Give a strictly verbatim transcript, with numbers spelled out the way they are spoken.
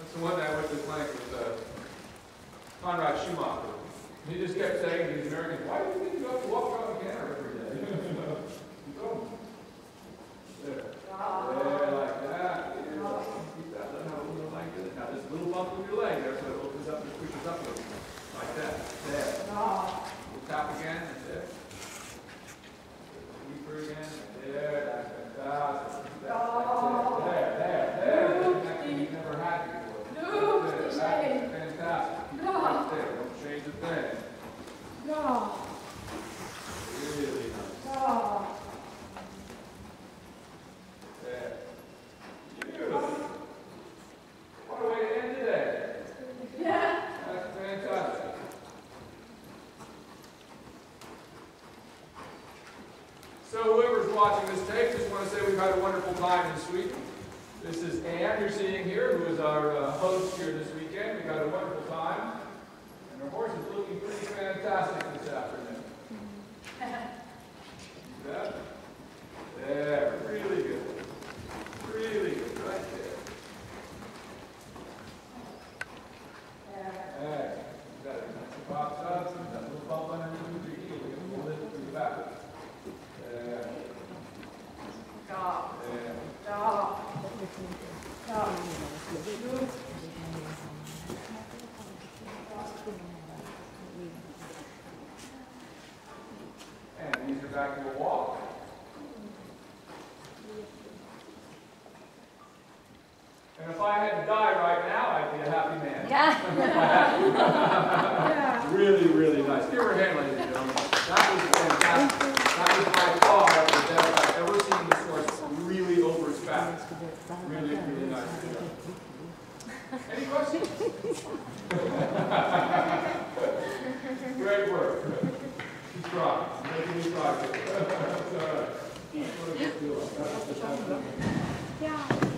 So one day I went to the clinic with uh, Conrad Schumacher. He just kept saying to these Americans, why do you think you have to walk around the canner every day? You don't. There. There, like that. Yeah. Keep that. Let out a little like this. Now this little bump with your leg there, so it opens up and pushes up a little bit. Like that. There. We'll tap again. And there. Deeper again. There. That's fantastic. That's there. There. There. That's actually you've never had before. No. That's fantastic. Keep it right there. Don't change a thing. No. Really nice. No. There. Beautiful. What a way to end today. Yeah. That's fantastic. So whoever's watching this tape, just want to say we've had a wonderful time in Sweden. This is Anne you're seeing here, who is our uh, host here this weekend. We've had a wonderful time. And our horse is looking pretty fantastic this afternoon. Yeah. There, really good. Really good, right there. There. You got it. It pops up, and that little bump underneath your heel. You can pull it through the back. There. Stop. There. Stop. Stop. And these are back to a walk. And if I had to die right now, I'd be a happy man. Yeah. Yeah. Really, really nice. Give her a hand, ladies and gentlemen. That was fantastic. That was by far the best I've ever seen this horse really over its back. Really, really nice. Any questions? Great work. She's trying. Making me try. That's all right. That's what it feels like. That's the- Yeah.